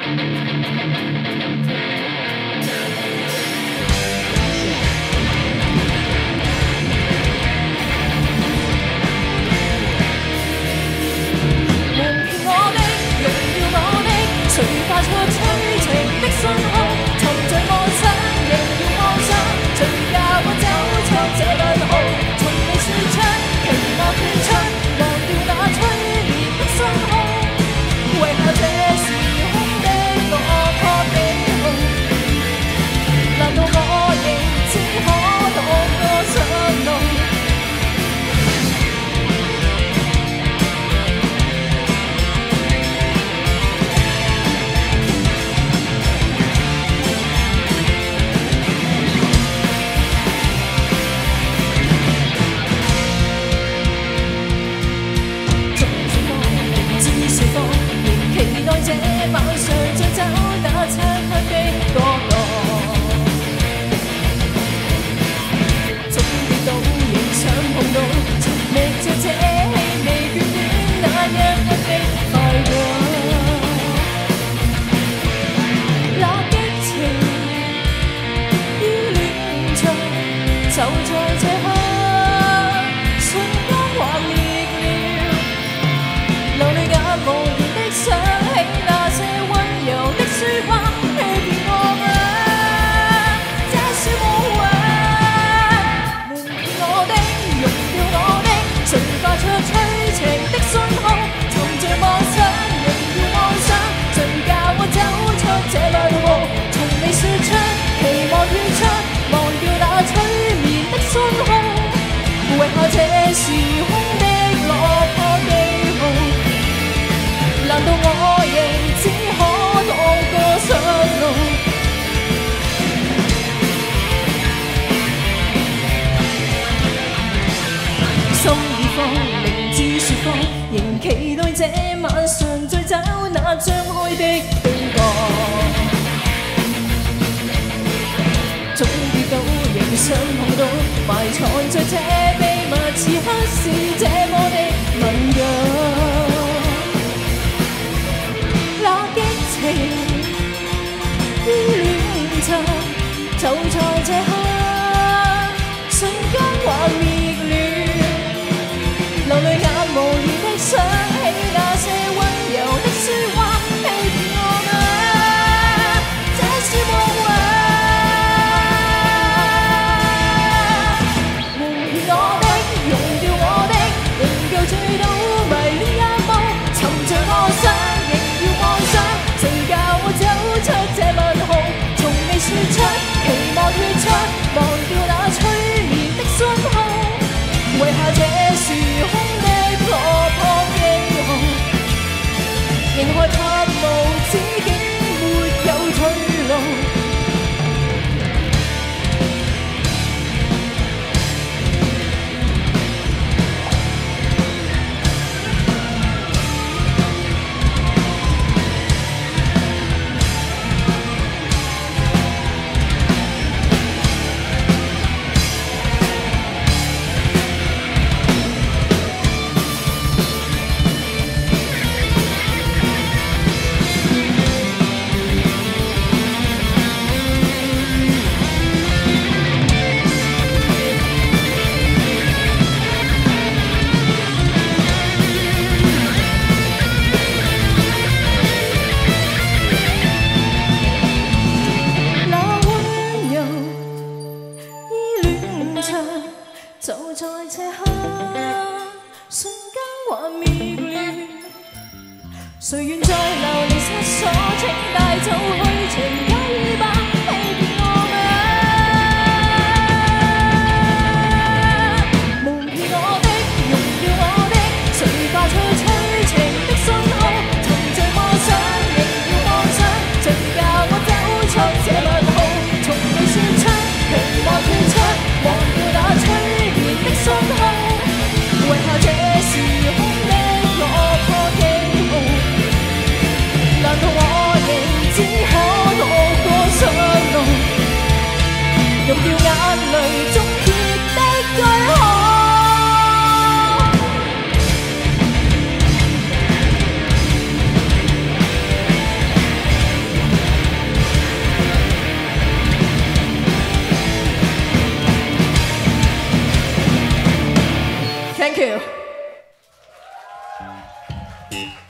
就在這刻，瞬間幻滅了，流淚眼無言的想起那些溫柔的説話，欺騙我嗎？這是夢幻，瞞騙我的，溶掉我的，誰發出催情的信號，沉着妄想，仍要妄想，誰教我走出這輪迴，從未說出，期望跳出，忘掉那催眠的信號，為何這時空的落魄記號？難道我仍只可當個上路？心已慌，明知說謊，仍期待這晚上再找那張開的冰角。終跌倒，仍想碰到，埋藏在這秘密，此刻是這麼的敏感。那激情於戀襯，就在這刻，瞬間幻滅了。流淚眼無言的想起那些溫柔的説話，欺騙我嗎？這是夢幻。醉到迷戀一夢，沉着我想，仍要妄想，誰教我走出這問號？從未說出，期望跳出。 ，Thank you。